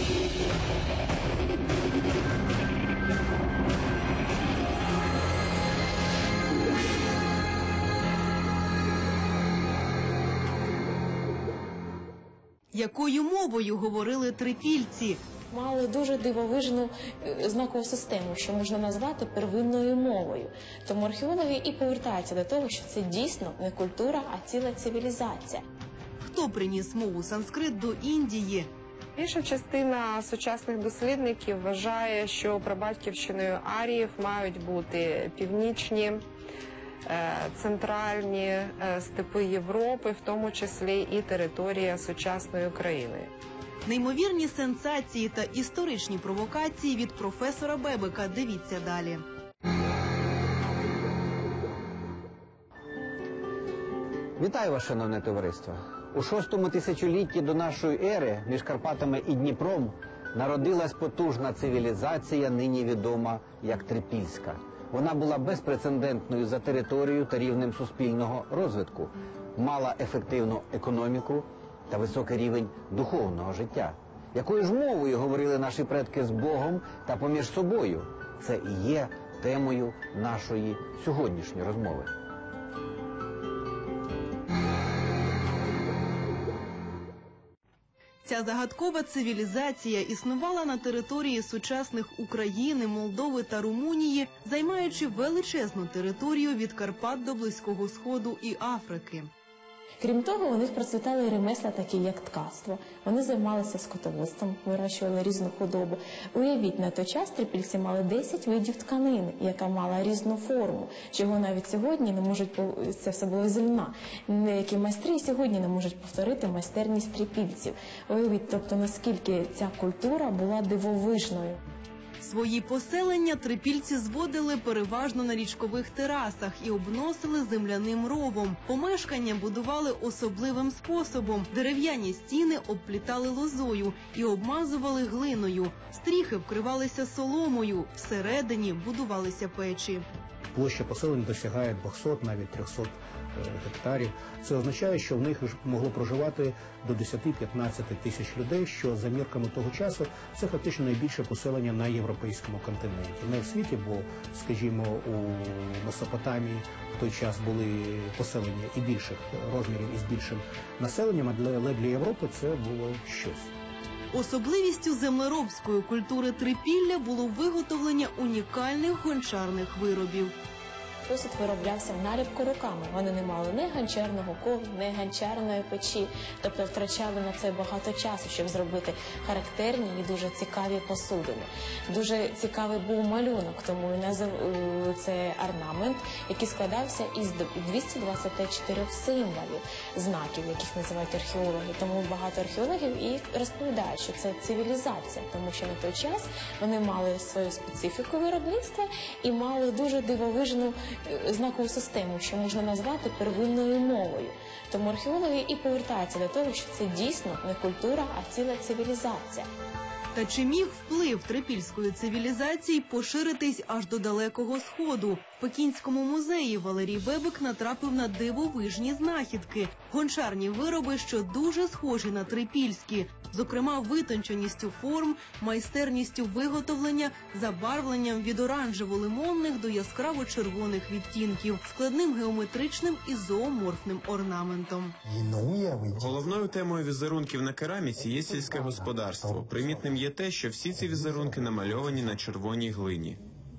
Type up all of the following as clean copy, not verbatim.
Якою мовою говорили трипільці? Мали дуже дивовижну знакову систему, що можна назвати первинною мовою. Тому археологи і повертаються до того, що це дійсно не культура, а ціла цивілізація. Хто приніс мову санскрит до Індії? Більша частина сучасних дослідників вважає, що прабатьківщиною аріїв мають бути північні, центральні степи Європи, в тому числі і територія сучасної України. Неймовірні сенсації та історичні провокації від професора Бебека. Дивіться далі. Вітаю вас, шановне товариство! У 6-му тисячолітті до нашої ери між Карпатами і Дніпром народилась потужна цивілізація, нині відома як Трипільська. Вона була безпрецедентною за територією та рівнем суспільного розвитку, мала ефективну економіку та високий рівень духовного життя. Якою ж мовою говорили наші предки з Богом та поміж собою? Це і є темою нашої сьогоднішньої розмови. Ця загадкова цивілізація існувала на території сучасних України, Молдови та Румунії, займаючи величезну територію від Карпат до Близького Сходу і Африки. Крім того, у них процвітали ремесла, такі як ткацтво. Вони займалися скотоводством, вирощували різну худобу. Уявіть, на той час трипільці мали 10 видів тканини, яка мала різну форму, чого навіть сьогодні не можуть, це все було з льна. Деякі майстри і сьогодні не можуть повторити майстерність трипільців. Уявіть, тобто, наскільки ця культура була дивовижною. Свої поселення трипільці зводили переважно на річкових терасах і обносили земляним ровом. Помешкання будували особливим способом. Дерев'яні стіни обплітали лозою і обмазували глиною. Стріхи вкривалися соломою. Всередині будувалися печі. Площа поселень досягає 200, навіть 300 гектарів. Це означає, що в них могло проживати до 10-15 тисяч людей, що за мірками того часу це фактично найбільше поселення на європейському континенті. Не в світі, бо, скажімо, у Месопотамії в той час були поселення і більших розмірів, і з більшим населенням, але для Європи це було щось. Особливістю землеробської культури Трипілля було виготовлення унікальних гончарних виробів. Посуд вироблявся в наліпку руками. Вони не мали ні ганчарного кову, ні ганчарної печі. Тобто втрачали на це багато часу, щоб зробити характерні і дуже цікаві посудини. Дуже цікавий був малюнок, тому і це орнамент, який складався із 224 символів, знаків, яких називають археологи. Тому багато археологів і розповідають, що це цивілізація, тому що на той час вони мали свою специфіку виробництва і мали дуже дивовижну знакову систему, що можна назвати первинною мовою. Тому археологи і повертаються до того, що це дійсно не культура, а ціла цивілізація. Та чи міг вплив трипільської цивілізації поширитись аж до Далекого Сходу? В Пекінському музеї Валерій Бебек натрапив на дивовижні знахідки. Гончарні вироби, що дуже схожі на трипільські. Зокрема, витонченістю форм, майстерністю виготовлення, забарвленням від оранжево-лимонних до яскраво-червоних відтінків, складним геометричним і зооморфним орнаментом. Головною темою візерунків на кераміці є сільське господарство. Примітним є те, що всі ці візерунки намальовані на червоній глині.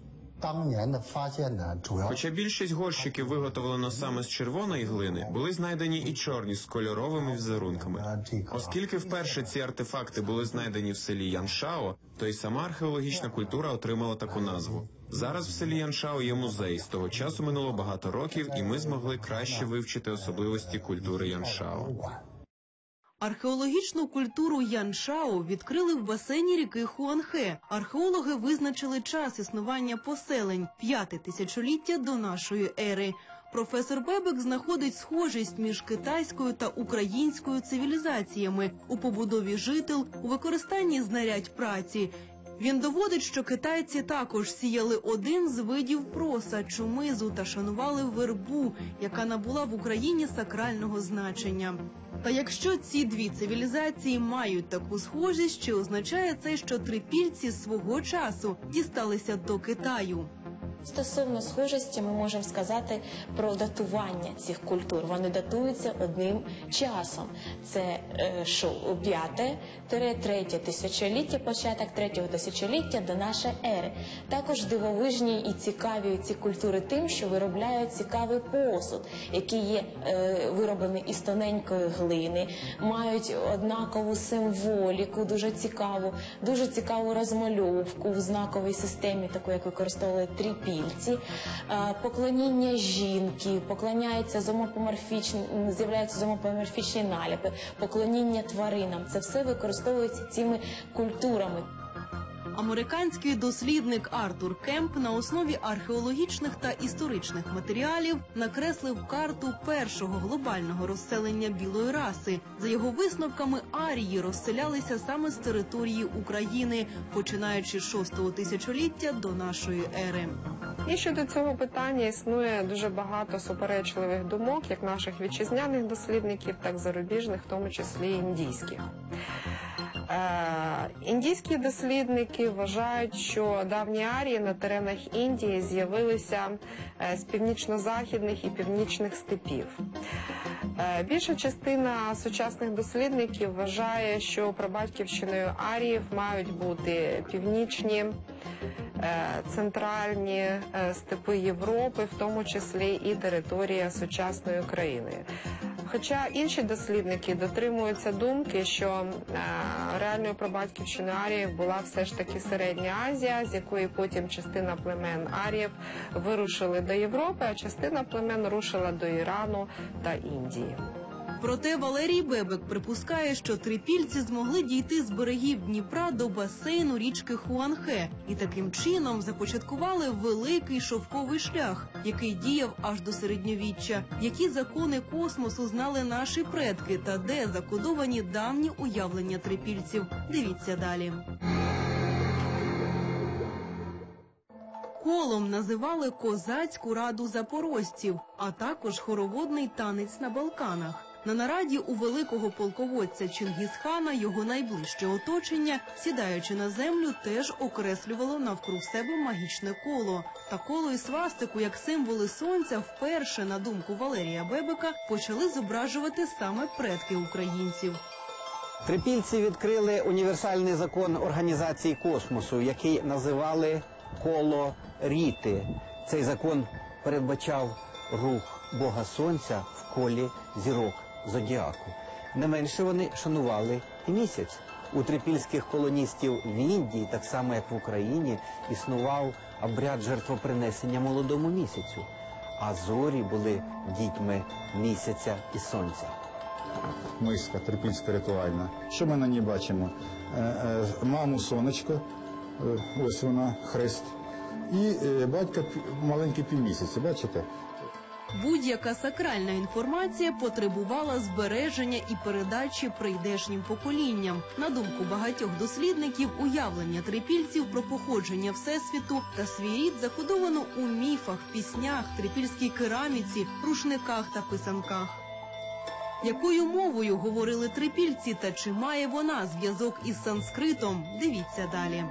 Хоча більшість горщиків виготовлено саме з червоної глини, були знайдені і чорні з кольоровими візерунками. Оскільки вперше ці артефакти були знайдені в селі Яншао, то й сама археологічна культура отримала таку назву. Зараз в селі Яншао є музей, з того часу минуло багато років, і ми змогли краще вивчити особливості культури Яншао. Археологічну культуру Яншао відкрили в басейні ріки Хуанхе. Археологи визначили час існування поселень – 5-те тисячоліття до нашої ери. Професор Бебек знаходить схожість між китайською та українською цивілізаціями у побудові жител, у використанні знарядь праці. Він доводить, що китайці також сіяли один з видів проса – чумизу та шанували вербу, яка набула в Україні сакрального значення. Та якщо ці дві цивілізації мають таку схожість, чи означає це, що трипільці свого часу дісталися до Китаю? Стосовно схожості ми можемо сказати про датування цих культур. Вони датуються одним часом. Це 5-3 тисячоліття, початок 3-го тисячоліття до нашої ери. Також дивовижні і цікаві ці культури тим, що виробляють цікавий посуд, який є вироблений із тоненької глини, мають однакову символіку, дуже цікаву розмальовку в знаковій системі, таку, як використовували трипільці. Поклоніння жінки, з'являються зомопоморфічні наліпи, поклоніння тваринам. Це все використовується цими культурами. Американський дослідник Артур Кемп на основі археологічних та історичних матеріалів накреслив карту першого глобального розселення білої раси. За його висновками, арії розселялися саме з території України, починаючи з 6-го тисячоліття до нашої ери. І щодо цього питання існує дуже багато суперечливих думок, як наших вітчизняних дослідників, так і зарубіжних, в тому числі індійських. Індійські дослідники вважають, що давні арії на теренах Індії з'явилися з північно-західних і північних степів. Більша частина сучасних дослідників вважає, що прабатьківщиною аріїв мають бути північні, центральні степи Європи, в тому числі і територія сучасної України. Хоча інші дослідники дотримуються думки, що реальною прабатьківщиною аріїв була все ж таки Середня Азія, з якої потім частина племен аріїв вирушили до Європи, а частина племен рушила до Ірану та Індії. Проте Валерій Бебек припускає, що трипільці змогли дійти з берегів Дніпра до басейну річки Хуанхе і таким чином започаткували великий шовковий шлях, який діяв аж до середньовіччя. Які закони космосу знали наші предки та де закодовані давні уявлення трипільців? Дивіться далі. Колом називали козацьку раду запорожців, а також хороводний танець на Балканах. На нараді у великого полководця Чингісхана його найближче оточення, сідаючи на землю, теж окреслювало навкруг себе магічне коло. Та коло і свастику, як символи сонця, вперше, на думку Валерія Бебека, почали зображувати саме предки українців. Трипільці відкрили універсальний закон організації космосу, який називали коло Ріти. Цей закон передбачав рух Бога Сонця в колі зірок зодіаку. Не менше вони шанували і місяць. У трипільських колоністів в Індії, так само як в Україні, існував обряд жертвопринесення молодому місяцю, а зорі були дітьми місяця і сонця. Миска трипільська ритуальна. Що ми на ній бачимо? Маму сонечко, ось вона, хрест, і батька маленький півмісяці, бачите? Будь-яка сакральна інформація потребувала збереження і передачі прийдешнім поколінням. На думку багатьох дослідників, уявлення трипільців про походження Всесвіту та свій рід закодовано у міфах, піснях, трипільській кераміці, рушниках та писанках. Якою мовою говорили трипільці та чи має вона зв'язок із санскритом? Дивіться далі.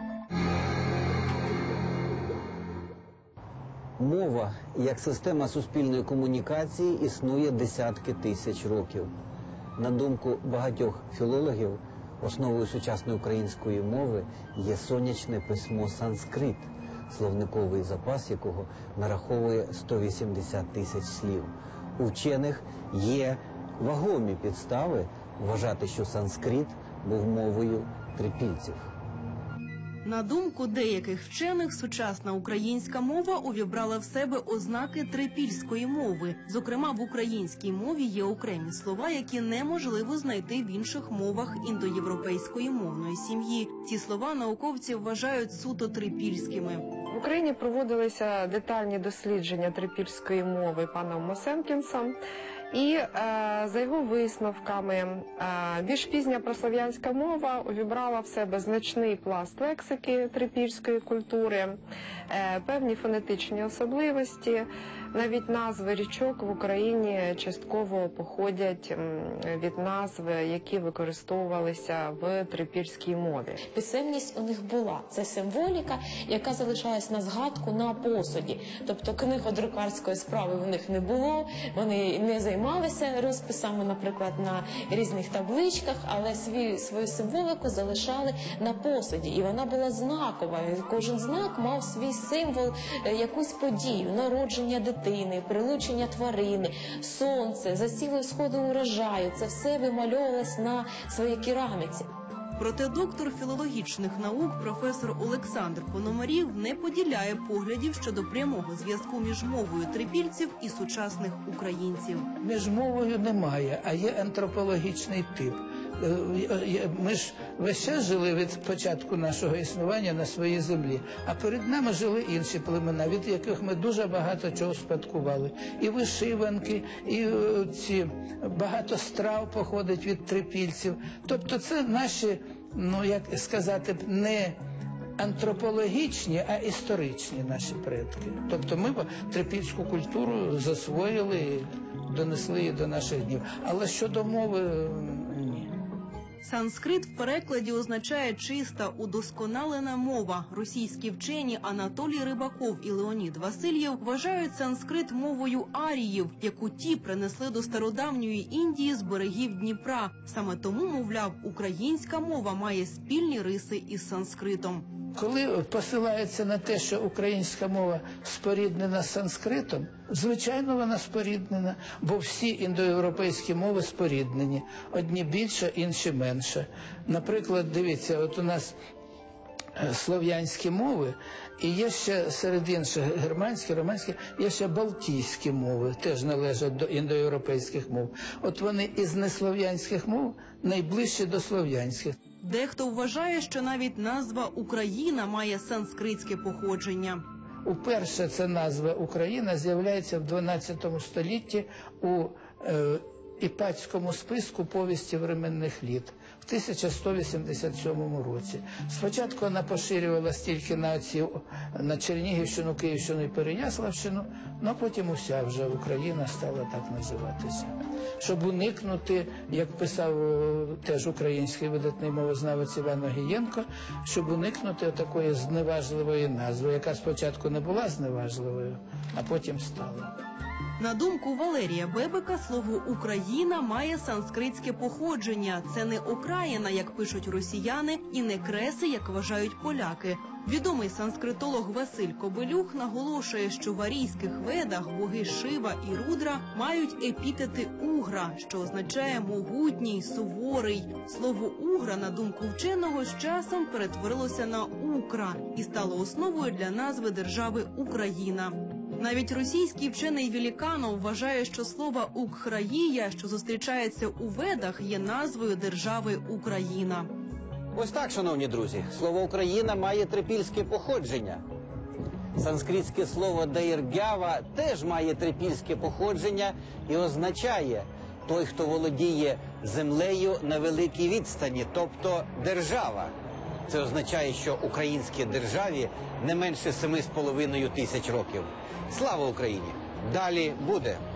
Мова, як система суспільної комунікації, існує десятки тисяч років. На думку багатьох філологів, основою сучасної української мови є сонячне письмо санскрит, словниковий запас якого нараховує 180 тисяч слів. У вчених є вагомі підстави вважати, що санскрит був мовою трипільців. На думку деяких вчених, сучасна українська мова увібрала в себе ознаки трипільської мови. Зокрема, в українській мові є окремі слова, які неможливо знайти в інших мовах індоєвропейської мовної сім'ї. Ці слова науковці вважають суто трипільськими. В Україні проводилися детальні дослідження трипільської мови паном Мосенкінсом, І за його висновками, більш пізня прослов'янська мова увібрала в себе значний пласт лексики трипільської культури, певні фонетичні особливості. Навіть назви річок в Україні частково походять від назв, які використовувалися в трипільській мові. Писемність у них була. Це символіка, яка залишалась на згадку на посуді. Тобто книго-друкарської справи в них не було, вони не займалися розписами, наприклад, на різних табличках, але свою символіку залишали на посуді. І вона була знакова. Кожен знак мав свій символ, якусь подію, народження дитини, прилучення тварини, сонце, засіли сходи урожаю. Це все вимальовувалось на своїй кераміці. Проте доктор філологічних наук професор Олександр Пономарів не поділяє поглядів щодо прямого зв'язку між мовою трипільців і сучасних українців. Між мовою немає, а є антропологічний тип. Ми ж весь час жили від початку нашого існування на своїй землі, а перед нами жили інші племена, від яких ми дуже багато чого спадкували. І вишиванки, і ці багато страв походить від трипільців. Тобто це наші, як сказати, не антропологічні, а історичні наші предки. Тобто ми трипільську культуру засвоїли і донесли її до наших днів. Але щодо мови – ні. Санскрит в перекладі означає «чиста, удосконалена мова». Російські вчені Анатолій Рибаков і Леонід Васильєв вважають санскрит мовою аріїв, яку ті принесли до стародавньої Індії з берегів Дніпра. Саме тому, мовляв, українська мова має спільні риси із санскритом. Коли посилається на те, що українська мова споріднена з санскритом, звичайно, вона споріднена, бо всі індоєвропейські мови споріднені. Одні більше, інші менше. Наприклад, дивіться, от у нас слов'янські мови, і є ще серед інших германські, романські, є ще балтійські мови, теж належать до індоєвропейських мов. От вони із неслов'янських мов найближчі до слов'янських. Дехто вважає, що навіть назва «Україна» має санскритське походження. Уперше ця назва «Україна» з'являється в 12 столітті у Іпатському списку повісті временних літ в 1187 році. Спочатку вона поширювалась тільки на Чернігівщину, Київщину і Переяславщину, але потім уся вже Україна стала так називатися. Щоб уникнути, як писав теж український видатний мовознавець Іван Огієнко, щоб уникнути такої зневажливої назви, яка спочатку не була зневажливою, а потім стала. На думку Валерія Бебека, слово «Україна» має санскритське походження. Це не окраїна, як пишуть росіяни, і не креси, як вважають поляки. Відомий санскритолог Василь Кобилюх наголошує, що в арійських ведах боги Шива і Рудра мають епітети «угра», що означає «могутній», «суворий». Слово «угра», на думку вченого, з часом перетворилося на «укра» і стало основою для назви держави Україна. Навіть російський вчений Веліканов вважає, що слово «укхраїя», що зустрічається у ведах, є назвою держави Україна. Ось так, шановні друзі, слово «Україна» має трипільське походження. Санскритське слово «даїргява» теж має трипільське походження і означає «той, хто володіє землею на великій відстані», тобто «держава». Це означає, що українській державі не менше 7,5 тисяч років. Слава Україні! Далі буде!